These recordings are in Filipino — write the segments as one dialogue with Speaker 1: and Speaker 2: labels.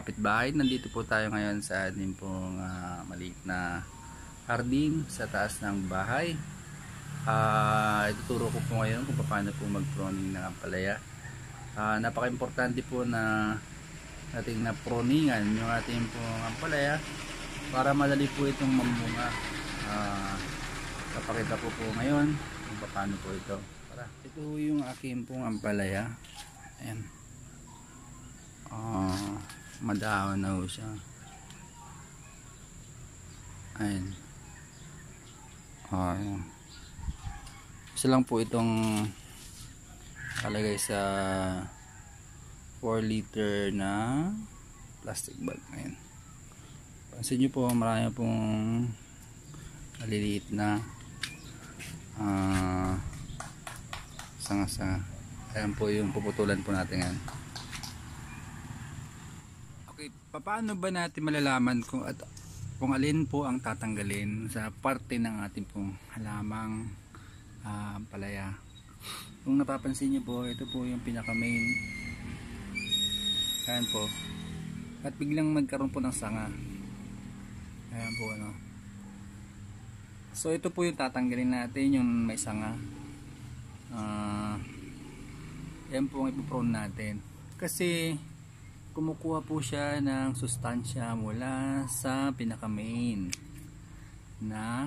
Speaker 1: kapitbahay, nandito po tayo ngayon sa ating pong maliit na hardin sa taas ng bahay. Ituturo ko po ngayon kung paano po mag-pruning ng ampalaya. Napaka-importante po na ating na-pruningan yung ating pong ampalaya para madali po itong mamunga. Papakita po ngayon kung paano po ito. Ito yung aking pong ampalaya. Ayan. Madahon na ho siya. Ayan. Ayan. Isa lang po itong kalagay sa 4 liter na plastic bag. Ayan. Pansin nyo po, marami pong maliliit na sanga-sanga. Ayan po yung puputulan po natin ngayon. Okay, paano ba natin malalaman kung alin po ang tatanggalin sa parte ng ating pong halamang ampalaya? Kung napapansin nyo po, ito po yung pinaka main. Ayan po. At biglang magkaroon po ng sanga. Ayan po, ano. So ito po yung tatanggalin natin, yung may sanga. Yan po ang ipoprune natin. Kasi kumukuha po siya ng sustansya mula sa pinaka main na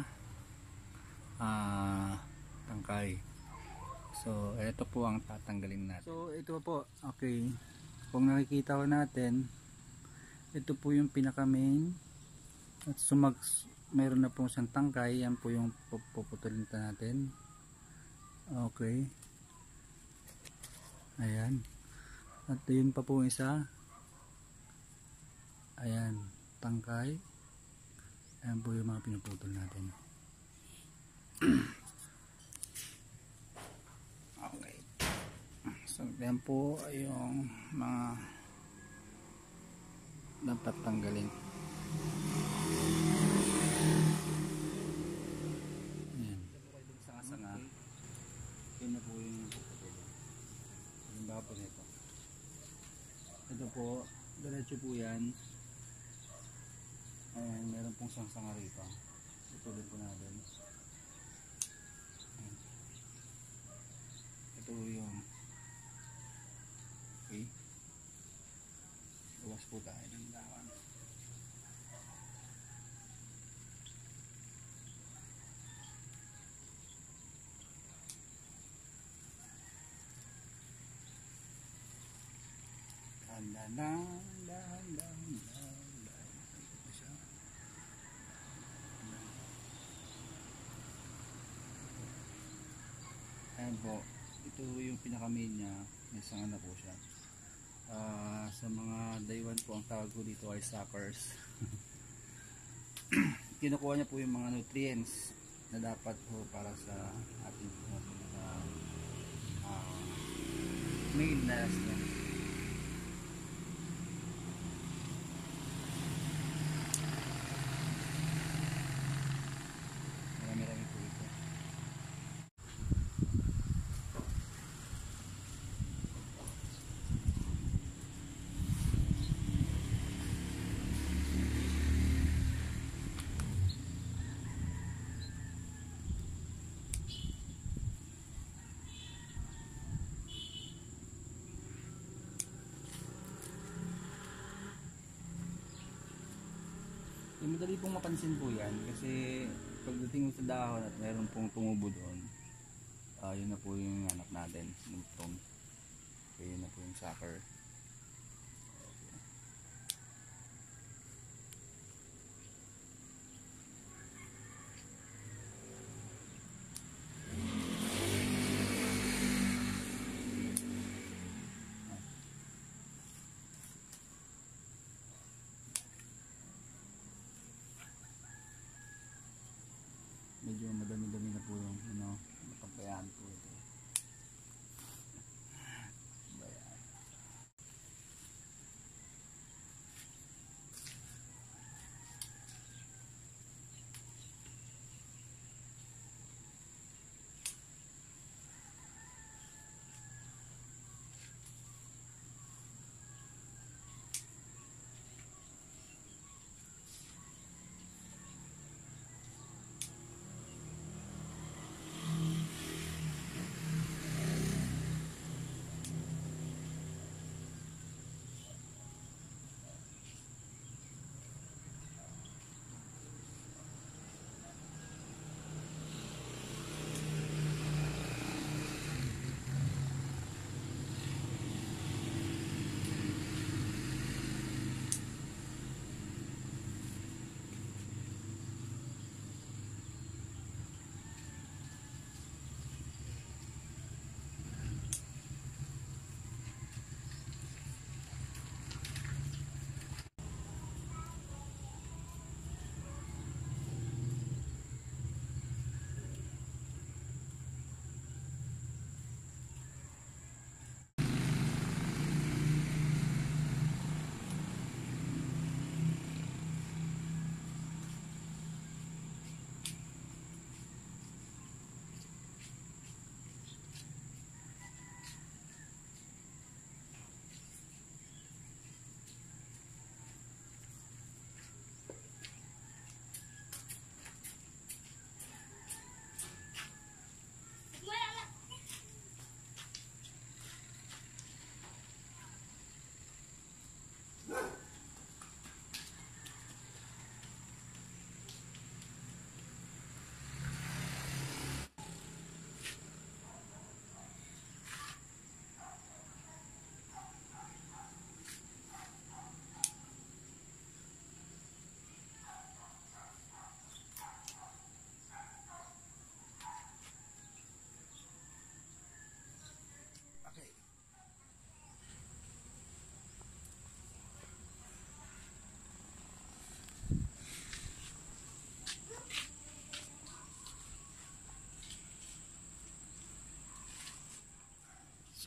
Speaker 1: tangkay. So ito po ang tatanggalin natin. So ito po, okay, kung nakikita ko natin, ito po yung pinaka main at mayroon na po siyang tangkay. Yan po yung puputulin natin. Okay, ayan, at yun pa po isa. Ayan, tangkay. Ayan po yung mga pinuputol natin. Okay, so yan po ay yung mga dapat tanggalin. Ayan, sanga-sanga. Yun na po yung puputol. Yung ba po nito, ito po, diretso po yan. Ayan, meron pong sanga rito. Putulin po natin. Ayan. Ito yung okay. Luwas po tayo ng dawan. Ayan po, ito yung pinaka main niya. May sanga na po siya. Sa mga daywan po, ang tawag ko dito ay suckers. Kinukuha niya po yung mga nutrients na dapat po para sa ating main na niya. Marami-rami po ito. Madali pong mapansin po yan kasi pagdating sa dahon at meron pong tumubo doon, yun na po yung anak natin, yung prune. Okay, yun na po yung sucker. Medyo madami-dami na po yung napagbayaan po ito.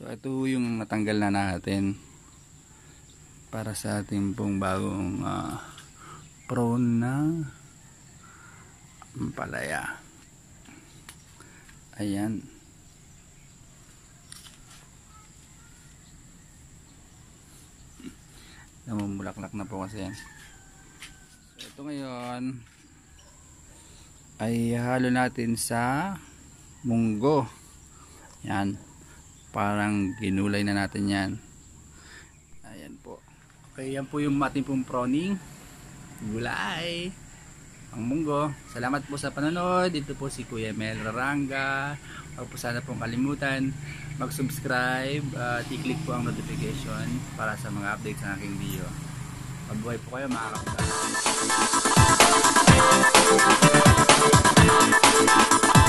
Speaker 1: So ito yung natanggal na natin para sa ating pong bagong Prune Ampalaya. Ayan. Namumulaklak na po kasi yan. So ito ngayon ay halo natin sa munggo. Yan. Parang ginulay na natin yan. Ayan po. Okay, yan po yung ating pong pruning. Gulay. Ang munggo. Salamat po sa panonood. Dito po si Kuya Mel Raranga. Huwag po sana pong kalimutan mag-subscribe at i-click po ang notification para sa mga updates ng aking video. Mabuhay po kayo mga kapatid.